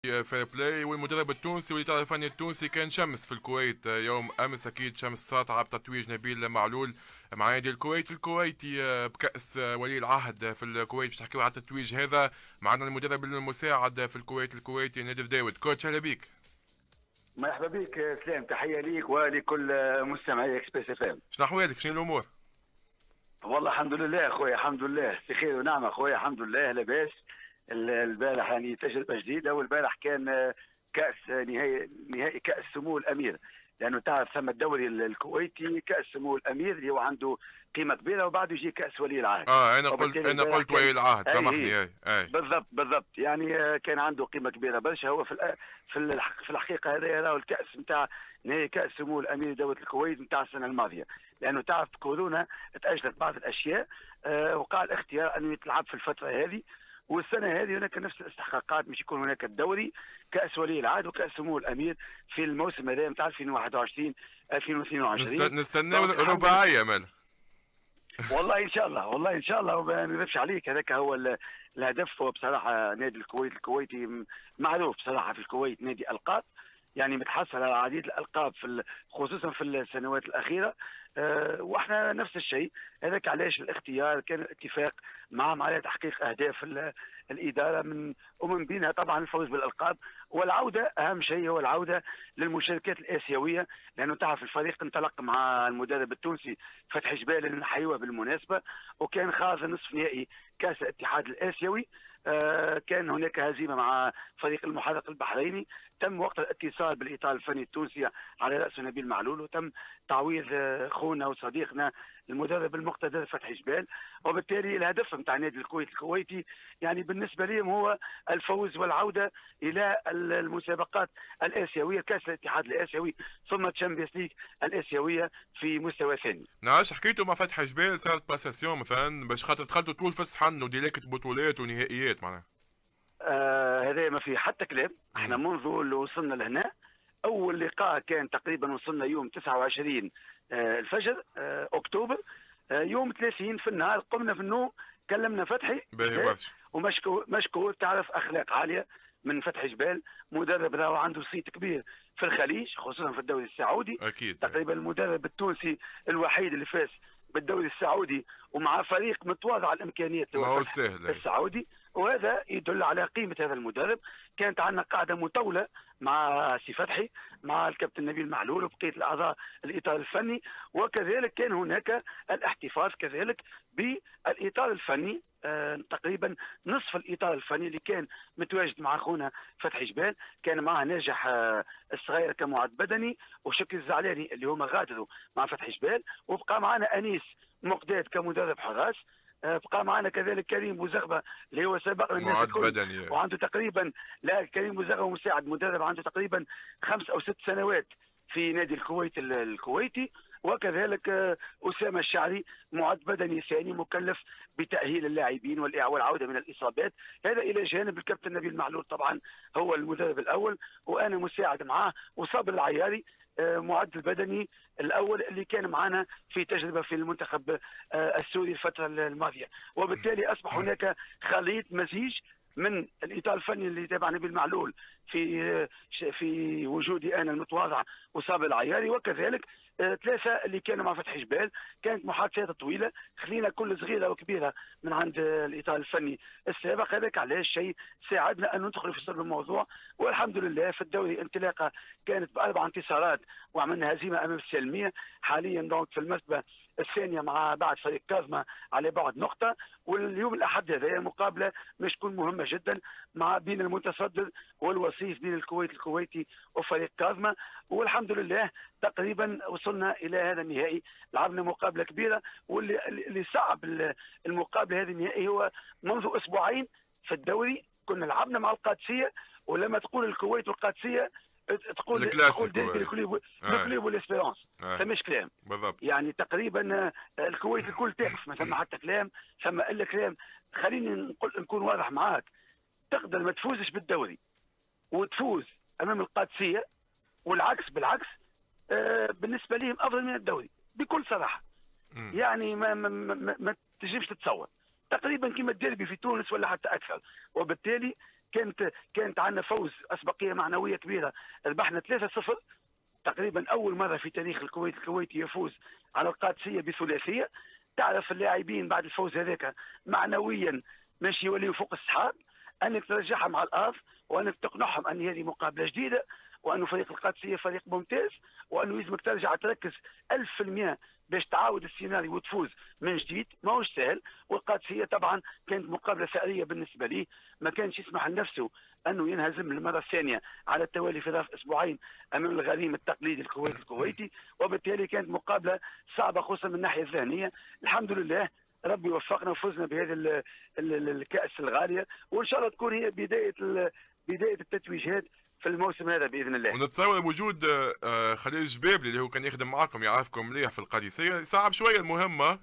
فير بلاي، والمدرب التونسي والإطار الفني التونسي كان شمس في الكويت يوم أمس. أكيد شمس ساطعة بتتويج نبيل معلول مع نادي الكويت الكويتي بكأس ولي العهد في الكويت. باش تحكيو على التتويج هذا معنا المدرب المساعد في الكويت الكويتي نادر داود. كوتش أهلا بيك. مرحبا بك سلام، تحيه ليك ولكل مستمعي اكسبريس اف ام. شنو أحوالك؟ شنو الأمور؟ والله الحمد لله اخويا، الحمد لله بخير ونعمه اخويا، الحمد لله لاباس. البارح يعني تجربه جديده، والبارح كان كاس نهائي كاس سمو الامير، لانه تعرف ثم الدوري الكويتي كاس سمو الامير اللي هو عنده قيمه كبيره، وبعده يجي كاس ولي العهد. انا قلت ولي العهد، سامحني. اي بالضبط يعني كان عنده قيمه كبيره برشا. هو في الحقيقه هذا راهو الكاس نتاع نهائي كاس سمو الامير دوله الكويت نتاع السنه الماضيه، لانه تعرف كورونا تاجلت بعض الاشياء، وقع الاختيار انه يتلعب في الفتره هذه. والسنه هذه هناك نفس الاستحقاقات، باش يكون هناك الدوري كاس ولي العهد وكاس سمو الامير في الموسم هذا نتاع 2021 2022. نستناو رباعيه مال. والله ان شاء الله، والله ان شاء الله، وما نكذبش عليك هذاك هو الهدف. هو بصراحه نادي الكويت الكويتي معروف بصراحه في الكويت نادي القاب، يعني متحصل على العديد الالقاب خصوصا في السنوات الاخيره. واحنا نفس الشيء، هذاك علاش الاختيار كان الاتفاق معهم على تحقيق اهداف الاداره ومن بينها طبعا الفوز بالالقاب، والعوده اهم شيء هو العوده للمشاركات الاسيويه، لانه تعرف الفريق انطلق مع المدرب التونسي فتحي جبال اللي نحيوه بالمناسبه، وكان خاض نصف نهائي كاس الاتحاد الاسيوي. كان هناك هزيمه مع فريق المحرق البحريني، تم وقت الاتصال بالاطار الفني التونسي على راسه نبيل معلول، وتم تعويض خونا وصديقنا المدرب المقتدر فتحي جبال. وبالتالي الهدف نتاع نادي الكويت الكويتي يعني بالنسبه لهم هو الفوز والعوده الى المسابقات الاسيويه، كاس الاتحاد الاسيوي ثم تشامبيونز ليج الاسيويه في مستوى ثاني. نعاش حكيتوا مع فتحي جبال، صارت باساسيون مثلا باش خاطر دخلتوا طول في الصحن وديليكت بطولات ونهائيات معناها؟ هذا ما فيه حتى كلام. احنا منذ اللي وصلنا لهنا، اول لقاء كان تقريبا وصلنا يوم 29 الفجر اكتوبر، يوم 30 في النهار قمنا في النوم كلمنا فتحي ومشكور. تعرف اخلاق عاليه من فتحي جبال، مدرب راهو عنده صيت كبير في الخليج خصوصا في الدوري السعودي. اكيد تقريبا المدرب التونسي الوحيد اللي فاز بالدوري السعودي ومع فريق متواضع الامكانيات ما هو سهل السعودي، وهذا يدل على قيمه هذا المدرب. كانت عندنا قاعده مطوله مع سي فتحي، مع الكابتن نبيل معلول وبقيه الاعضاء الاطار الفني، وكذلك كان هناك الاحتفاظ كذلك بالاطار الفني. تقريبا نصف الاطار الفني اللي كان متواجد مع اخونا فتحي جبال، كان معه ناجح الصغير كمعد بدني، وشكري الزعلاني اللي هما غادروا مع فتحي جبال، وبقى معنا انيس مقداد كمدرب حراس، بقى معنا كذلك كريم بوزغبه اللي هو سبق معد بدني، وعنده تقريبا، لا كريم بوزغبه مساعد مدرب عنده تقريبا 5 أو 6 سنوات في نادي الكويت الكويتي، وكذلك أسامة الشعري معد بدني ثاني مكلف بتأهيل اللاعبين والعودة من الإصابات. هذا إلى جانب الكابتن نبيل معلول طبعا هو المدرب الأول، وأنا مساعد معاه، وصابر العياري معد البدني الاول اللي كان معنا في تجربه في المنتخب السوري الفتره الماضيه. وبالتالي اصبح هناك خليط مزيج من الاطار الفني اللي تابع نبيل معلول في وجودي انا المتواضع وصابر العياري، وكذلك 3 اللي كانوا مع فتحي جبال. كانت محادثات طويله، خلينا كل صغيره وكبيره من عند الاطار الفني السابق. هذاك علاش شيء ساعدنا ان ندخل في صلب الموضوع، والحمد لله في الدوري انطلاقه كانت ب4 انتصارات وعملنا هزيمه امام السلميه. حاليا دونك في المرتبه الثانيه مع بعد فريق كازما على بعد نقطه. واليوم الاحد هذا مقابله مش تكون مهمه جدا مع بين المتصدر والوصيف بين الكويت الكويتي وفريق كازما، والحمد لله تقريبا وصلنا الى هذا النهائي. لعبنا مقابله كبيره، واللي صعب المقابله هذه النهائي هو منذ اسبوعين في الدوري كنا لعبنا مع القادسيه، ولما تقول الكويت والقادسيه تقول الكليب والاسبيرونس، فمش كلام بالضبط. يعني تقريبا الكويت الكل تقف، ما ثم حتى كلام ثم الا كلام. خليني نكون واضح معاك، تقدر ما تفوزش بالدوري وتفوز امام القادسيه، والعكس بالعكس بالنسبه لهم افضل من الدوري بكل صراحه. يعني ما تجيبش تتصور، تقريبا كما الديربي في تونس ولا حتى اكثر. وبالتالي كانت عندنا فوز اسبقيه معنويه كبيره، ربحنا 3-0 تقريبا اول مره في تاريخ الكويتي يفوز على القادسيه بثلاثيه. تعرف اللاعبين بعد الفوز هذاك معنويا ماشي يوليوا فوق السحاب، انك ترجعهم على الارض وانك تقنعهم ان هذه مقابله جديده، وانه فريق القادسيه فريق ممتاز، وانه لازمك ترجع تركز 1000% باش تعاود السيناريو وتفوز من جديد. ماهوش سهل، والقادسيه طبعا كانت مقابله ثأريه بالنسبه ليه، ما كانش يسمح لنفسه انه ينهزم للمره الثانيه على التوالي في ظرف اسبوعين امام الغريم التقليدي الكويتي، وبالتالي كانت مقابله صعبه خصوصا من الناحيه الذهنيه. الحمد لله ربي وفقنا وفزنا بهذه الكأس الغاليه، وان شاء الله تكون هي بدايه التتويجات في الموسم هذا باذن الله. ونتصور وجود خليل الجبابلي اللي هو كان يخدم معكم يعرفكم مليح في القادسيه صعب شويه المهمه.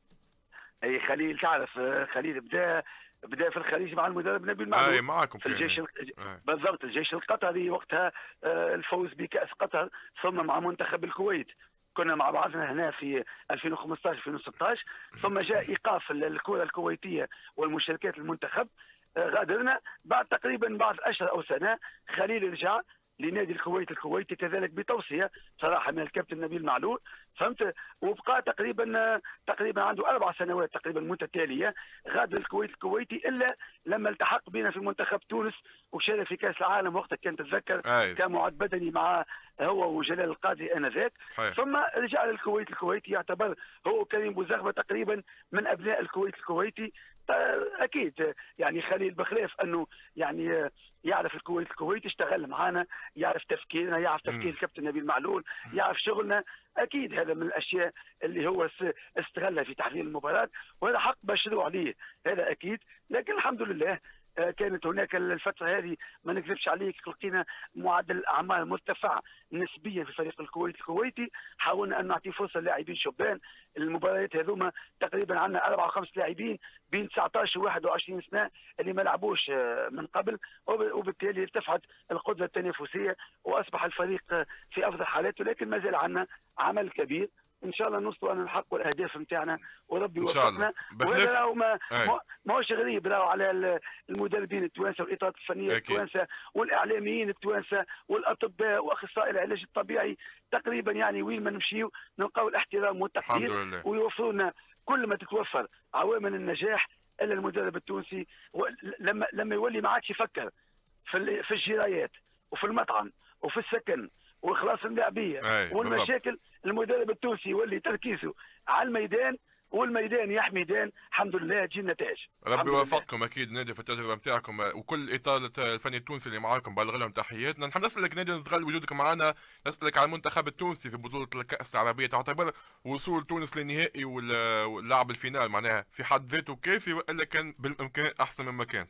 اي خليل تعرف، خليل بدا في الخليج مع المدرب نبيل معلول. اي معكم في الجيش بالضبط، الجيش القطري وقتها الفوز بكأس قطر، ثم مع منتخب الكويت كنا مع بعضنا هنا في 2015 2016، ثم جاء ايقاف الكره الكويتيه والمشاركات المنتخب، غادرنا بعد اشهر او سنه. خليل رجع لنادي الكويتي كذلك بتوصيه صراحه من الكابتن نبيل معلول، فهمت، وبقى تقريبا عنده 4 سنوات تقريبا متتاليه غادر الكويتي الا لما التحق بنا في منتخب تونس وشارك في كاس العالم وقتها كان تتذكر كمعد بدني مع هو وجلال القادري انذاك. ثم رجع للكويتي، يعتبر هو كريم بوزغبه تقريبا من ابناء الكويتي. اكيد يعني خليل بخلاف انه يعني يعرف الكويتي، اشتغل معنا، يعرف تفكيرنا، يعرف تفكير الكابتن نبيل معلول، يعرف شغلنا. اكيد هذا من الاشياء اللي هو استغلها في تحليل المباراه، وهذا حق مشروع ليه، هذا اكيد. لكن الحمد لله كانت هناك الفتره هذه ما نكذبش عليك لقينا معدل الاعمار مرتفع نسبيا في فريق الكويتي. حاولنا ان نعطي فرصه للاعبين شبان. المباريات هذوما تقريبا عندنا 4 أو 5 لاعبين بين 19 و 21 سنه اللي ما لعبوش من قبل، وبالتالي ارتفعت القدره التنافسيه واصبح الفريق في افضل حالاته. لكن ما زال عندنا عمل كبير، ان شاء الله نوصلوا ان نحققوا الاهداف نتاعنا وربي يوفقنا. وهذا راهو ماهوش غريب، راهو على المدربين التوانسه والاطارات الفنيه التوانسه والاعلاميين التوانسه والاطباء واخصائي العلاج الطبيعي، تقريبا يعني وين ما نمشيو نلقاو الاحترام والتقدير، ويوفروا لنا كل ما تتوفر عوامل النجاح. الا المدرب التونسي لما يولي ما عادش يفكر في الجرايات وفي المطعم وفي السكن واخلاص اللاعبيه والمشاكل، المدرب التونسي يولي تركيزه على الميدان، والميدان يحمي ميدان. الحمد لله تجي النتائج. ربي يوفقكم اكيد نادي في التجربه نتاعكم، وكل اطاله الفني التونسي اللي معاكم بلغ لهم تحياتنا. نحب نسالك نادي نستغل وجودك معنا، نسالك على المنتخب التونسي في بطوله الكاس العربيه. تعتبر وصول تونس للنهائي واللعب الفينال معناها في حد ذاته كافي ولا كان بالامكان احسن مما كان؟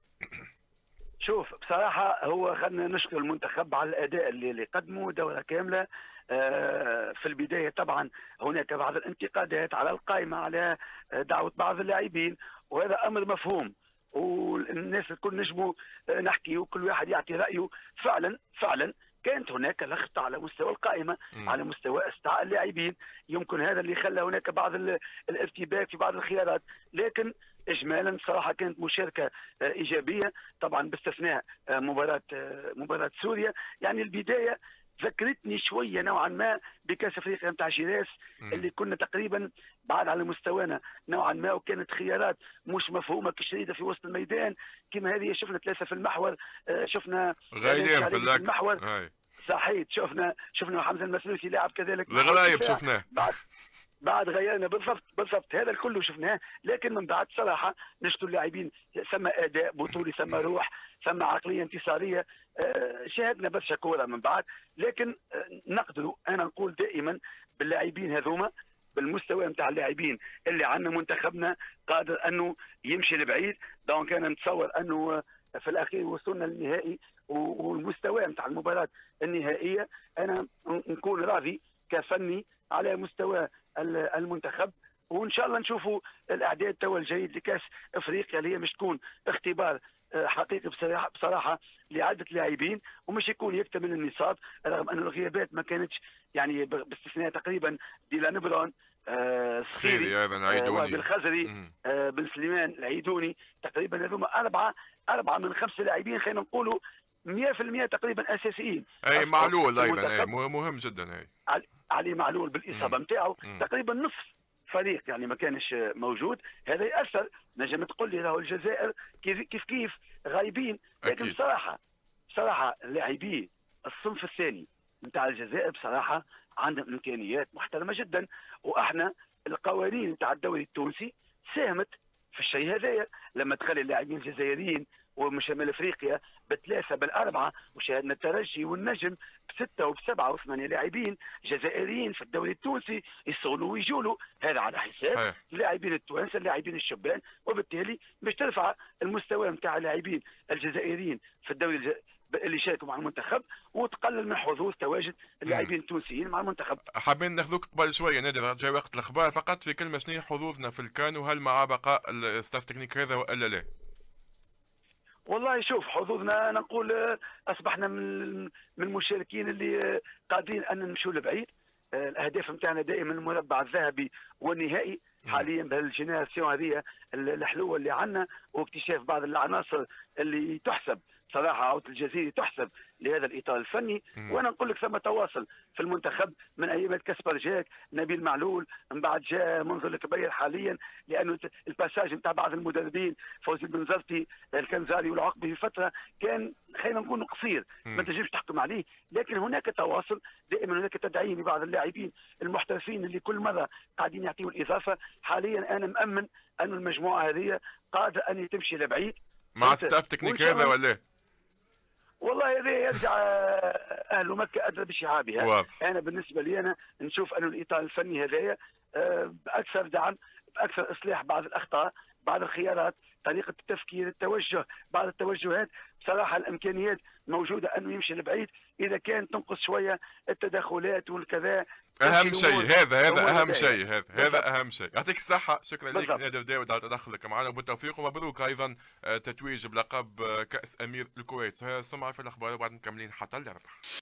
شوف بصراحه هو خلينا نشكر المنتخب على الاداء اللي قدمه دوره كامله. في البدايه طبعا هناك بعض الانتقادات على القائمه، على دعوه بعض اللاعبين، وهذا امر مفهوم، والناس الكل نجموا نحكي وكل واحد يعطي رايه. فعلا كانت هناك لخبطه على مستوى القائمه، على مستوى استدعاء اللاعبين، يمكن هذا اللي خلى هناك بعض الارتباك في بعض الخيارات. لكن اجمالا صراحه كانت مشاركه ايجابيه، طبعا باستثناء مباراه سوريا. يعني البدايه ذكرتني شويه نوعا ما بكاس افريقيا نتاع جيراس اللي كنا تقريبا بعد على مستوانا نوعا ما، وكانت خيارات مش مفهومه كشريده في وسط الميدان. كما هذه شفنا 3 في المحور، شفنا غايلين في المحور صحيح، شفنا حمزه المسلوسي لاعب كذلك الغلايب شفناه بعد غيرنا بالضبط هذا الكل شفناه. لكن من بعد صراحه نشكر اللاعبين، ثم اداء بطولي، ثم روح، ثم عقليه انتصاريه، شاهدنا برشا كوره من بعد. لكن نقدروا انا نقول دائما باللاعبين هذوما، بالمستوى نتاع اللاعبين اللي عندنا، منتخبنا قادر انه يمشي لبعيد. دونك انا نتصور انه في الاخير وصلنا للنهائي، والمستوى نتاع المباراه النهائيه انا نكون راضي كفني على مستوى المنتخب. وان شاء الله نشوفوا الاعداد توا الجيد لكاس افريقيا اللي هي مش تكون اختبار حقيقي بصراحه لعده لاعبين، ومش يكون يكتمل النصاب، رغم ان الغيابات ما كانتش يعني باستثناء تقريبا ديلان برون الصخيري، صخيري ايضا العيدوني. وهبي الخزري، بن سليمان العيدوني. تقريبا هذوما أربعة من 5 لاعبين خلينا نقولوا 100% تقريبا أساسيين. اي معلول ايضا، اي مهم جدا. اي علي معلول بالاصابه نتاعو تقريبا نصف فريق يعني ما كانش موجود. هذا ياثر. نجم تقول لي راهو الجزائر كيف غايبين، لكن بصراحه لاعبي الصنف الثاني نتاع الجزائر بصراحه عندهم امكانيات محترمه جدا. واحنا القوانين نتاع الدوري التونسي ساهمت في الشيء هذايا، لما تخلي اللاعبين الجزائريين ومن شمال افريقيا بثلاثه بالاربعه، وشاهدنا الترجي والنجم بسته وبسبعه وثمانيه لاعبين جزائريين في الدوري التونسي يصولوا ويجولوا، هذا على حساب اللاعبين التوانسه اللاعبين الشبان، وبالتالي باش ترفع المستوى نتاع اللاعبين الجزائريين في الدوري اللي شاركوا مع المنتخب، وتقلل من حظوظ تواجد اللاعبين التونسيين مع المنتخب. حابين ناخذوك قبل شويه نادر، جاي وقت الاخبار، فقط في كلمه شنو حظوظنا في الكان، وهل مع بقاء الستاف تكنيك هذا والا لا؟ والله شوف، حظوظنا نقول اصبحنا من المشاركين اللي قادرين ان نمشوا لبعيد. الاهداف نتاعنا دائما المربع الذهبي والنهائي حاليا بهالجينيراسيون هذه الحلوه اللي عندنا، واكتشاف بعض العناصر اللي تحسب صراحه عوده الجزيري تحسب لهذا الاطار الفني. وانا نقول لك ثم تواصل في المنتخب من ايام كاسبر جاك، نبيل معلول، من بعد جاء منذر الكبير حاليا، لانه الباساج نتاع بعض المدربين فوزي بن زرتي الكنزاري والعقبي في فتره كان خلينا نقول قصير ما تنجمش تحكم عليه، لكن هناك تواصل دائما، هناك تدعيم لبعض اللاعبين المحترفين اللي كل مره قاعدين يعطيوا الاضافه. حاليا انا مامن ان المجموعه هذه قادره ان تمشي لبعيد مع ستاف تكنيك هذا ولا؟ والله هذا يرجع اهل مكه ادرى بشعابها. انا بالنسبه لي انا نشوف انه الاطار الفني هذايا باكثر دعم، باكثر اصلاح بعض الاخطاء، بعض الخيارات، طريقه التفكير، التوجه، بعض التوجهات. بصراحه الامكانيات موجوده انه يمشي لبعيد، اذا كان تنقص شويه التدخلات والكذا. اهم شيء هذا اهم شيء هذا اهم شيء. يعطيك الصحه، شكرا لك نادر داود على تدخلك معنا، وبالتوفيق ومبروك ايضا تتويج بلقب كاس امير الكويت. هذا سمعه في الاخبار، وبعد مكملين حتى اللي ربح.